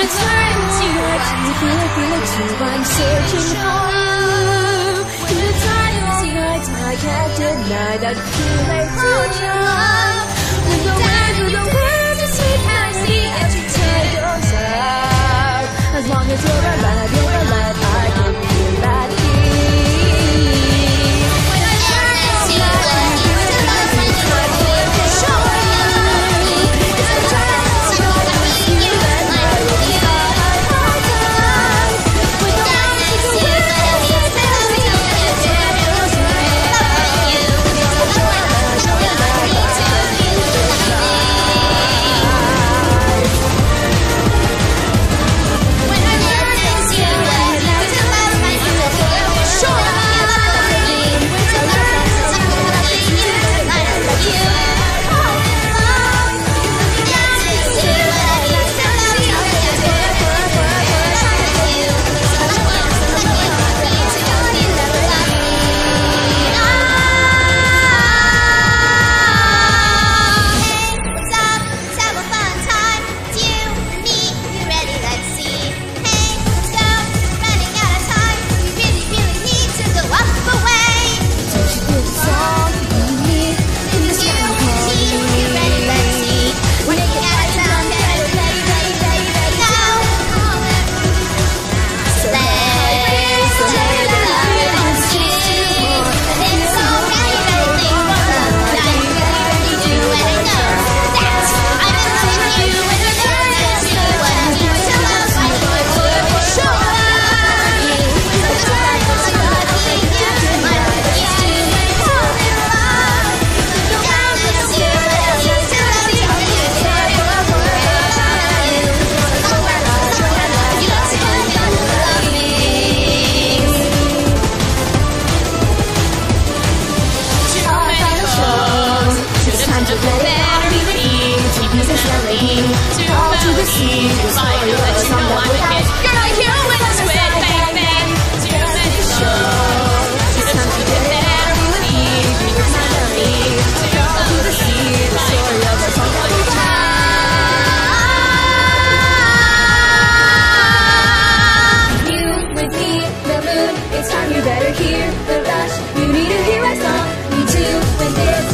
return to you. I'm searching for you. The times I can't deny that feeling for you. With the wind, the sweet melody, and you take yourself. As long as you're alive, I can feel that heat. When I turn to you, the love I feel for sure. It's the chance to go with you and I will be alive. With the wind, the sweet melody, and you take yourself. As long as you're alive, I can feel that heat. It's time you better hear the rush. You need to hear a song. Me too. When this